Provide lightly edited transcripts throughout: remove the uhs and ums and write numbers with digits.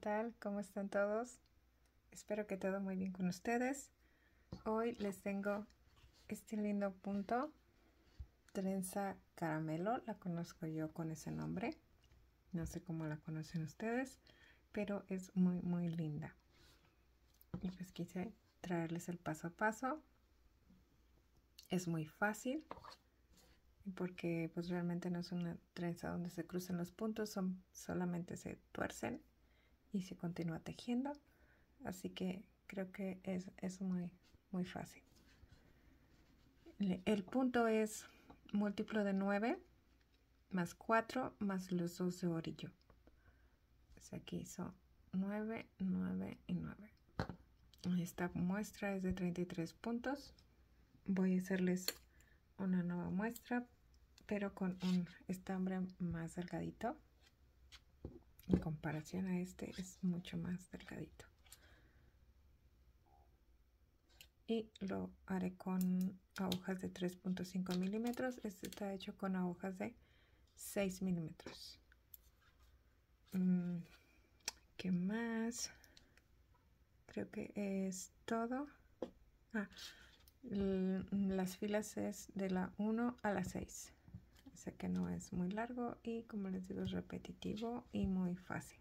tal? ¿Cómo están todos? Espero que todo muy bien con ustedes. Hoy les tengo este lindo punto, trenza caramelo. La conozco yo con ese nombre. No sé cómo la conocen ustedes, pero es muy linda. Y pues quise traerles el paso a paso. Es muy fácil porque pues realmente no es una trenza donde se crucen los puntos, solamente se tuercen y se continúa tejiendo, así que creo que es muy fácil. El punto es múltiplo de 9 más 4 más los 2 de orillo. Pues aquí son 9, 9 y 9. Esta muestra es de 33 puntos. Voy a hacerles una nueva muestra, pero con un estambre más delgadito. En comparación a este es mucho más delgadito. Y lo haré con agujas de 3.5 milímetros. Este está hecho con agujas de 6 milímetros. ¿Qué más? Creo que es todo. Las filas es de la 1 a la 6. O sea que no es muy largo y, como les digo, es repetitivo y muy fácil.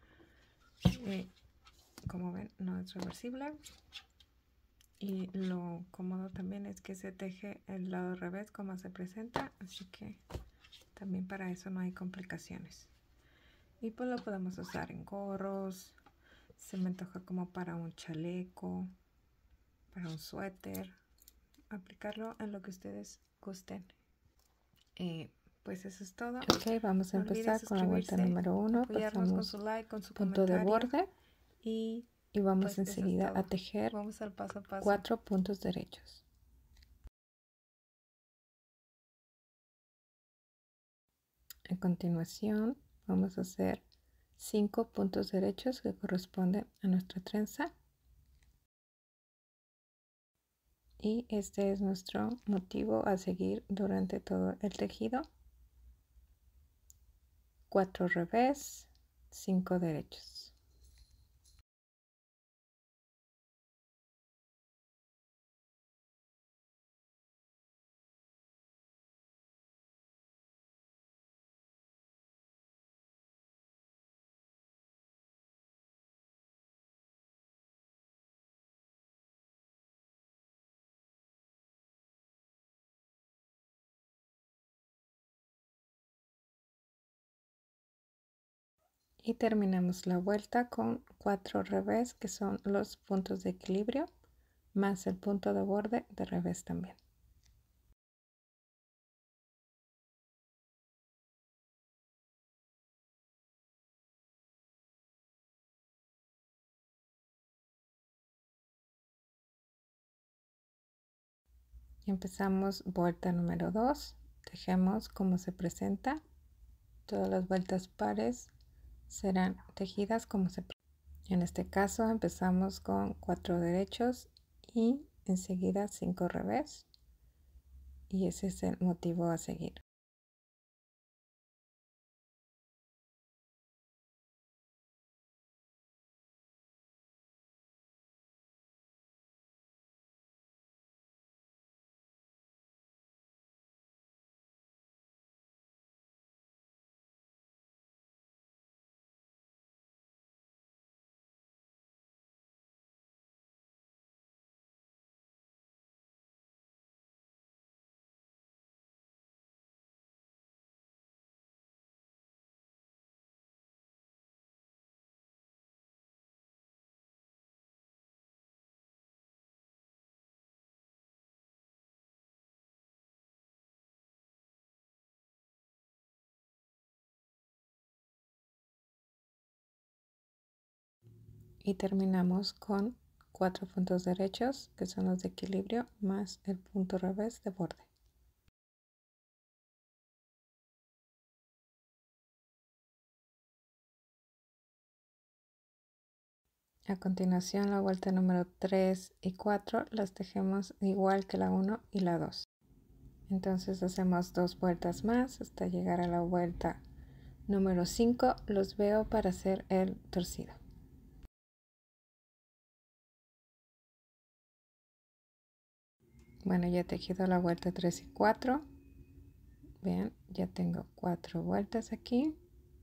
Como ven, no es reversible. Y lo cómodo también es que se teje el lado revés como se presenta, así que también para eso no hay complicaciones. Y pues lo podemos usar en gorros, se me antoja como para un chaleco, para un suéter, aplicarlo en lo que ustedes gusten. Pues eso es todo. Ok, vamos a empezar con la vuelta número 1. Pasamos con su like, con su punto de borde y vamos pues enseguida a tejer vamos al paso a paso. 4 puntos derechos. A continuación vamos a hacer 5 puntos derechos que corresponden a nuestra trenza. Y este es nuestro motivo a seguir durante todo el tejido. 4 revés, 5 derechos. Y terminamos la vuelta con 4 revés, que son los puntos de equilibrio, más el punto de borde de revés también. Empezamos vuelta número 2, tejemos como se presenta. Todas las vueltas pares serán tejidas como se presenta. En este caso empezamos con 4 derechos y enseguida 5 revés, y ese es el motivo a seguir. Y terminamos con 4 puntos derechos, que son los de equilibrio, más el punto revés de borde. A continuación, la vuelta número 3 y 4 las tejemos igual que la 1 y la 2. Entonces hacemos 2 vueltas más hasta llegar a la vuelta número 5. Los veo para hacer el torcido. Bueno, ya he tejido la vuelta 3 y 4. Vean, ya tengo 4 vueltas aquí.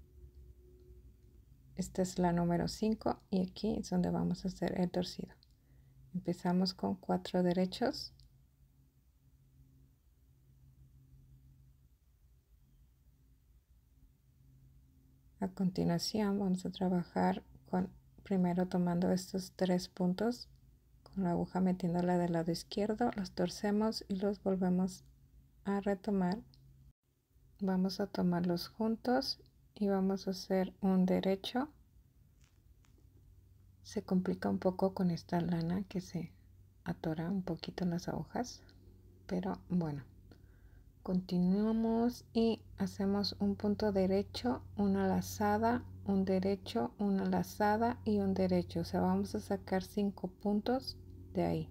Esta es la número 5 y aquí es donde vamos a hacer el torcido. Empezamos con 4 derechos. A continuación vamos a trabajar con, primero tomando estos 3 puntos, con la aguja metiéndola del lado izquierdo, los torcemos y los volvemos a retomar. Vamos a tomarlos juntos y vamos a hacer un derecho. Se complica un poco con esta lana que se atora un poquito en las agujas, pero bueno. Continuamos y hacemos un punto derecho, una lazada, un derecho, una lazada y un derecho. O sea, vamos a sacar 5 puntos de ahí.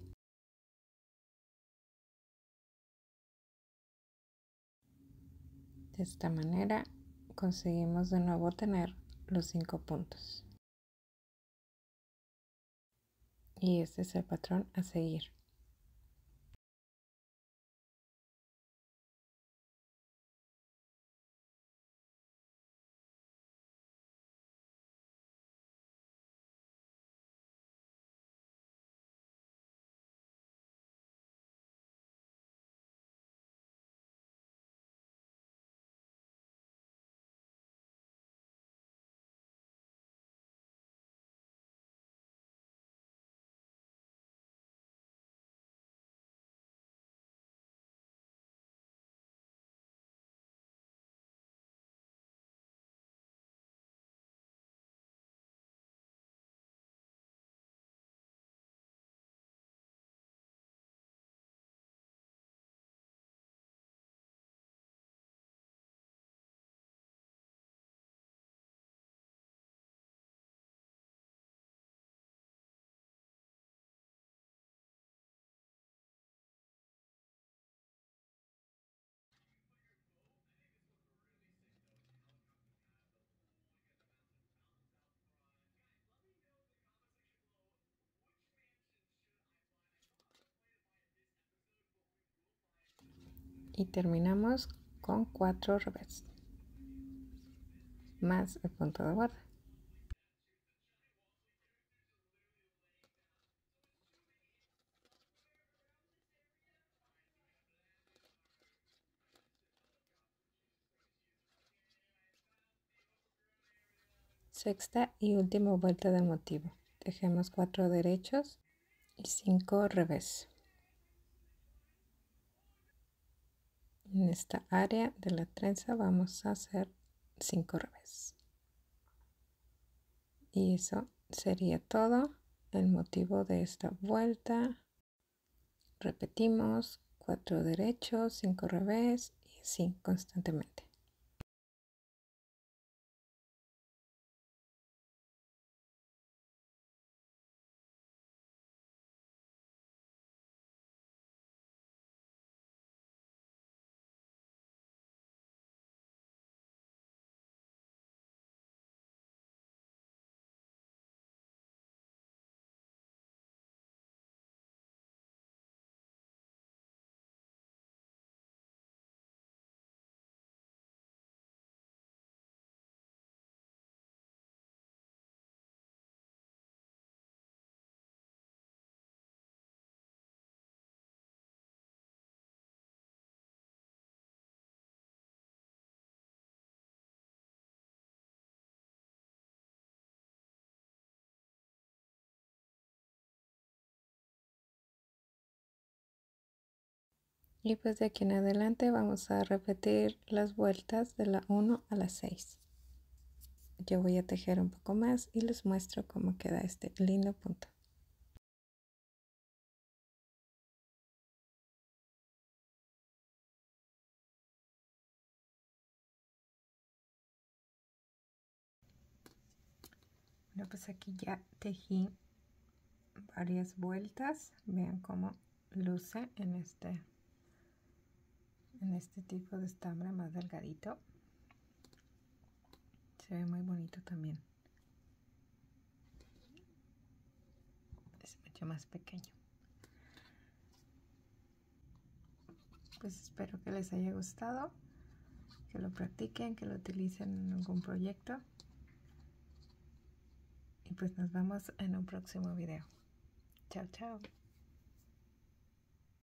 De esta manera conseguimos de nuevo tener los 5 puntos. Y este es el patrón a seguir. Y terminamos con 4 revés más el punto de guarda. Sexta y última vuelta del motivo. Tejemos 4 derechos y 5 revés. En esta área de la trenza vamos a hacer 5 revés. Y eso sería todo el motivo de esta vuelta. Repetimos 4 derechos, 5 revés y así constantemente. Y pues de aquí en adelante vamos a repetir las vueltas de la 1 a la 6. Yo voy a tejer un poco más y les muestro cómo queda este lindo punto. Bueno, pues aquí ya tejí varias vueltas. Vean cómo luce en este tipo de estambre más delgadito. Se ve muy bonito también. Es mucho más pequeño. pues espero que les haya gustado, que lo practiquen, que lo utilicen en algún proyecto. Y pues nos vemos en un próximo video. Chao, chao.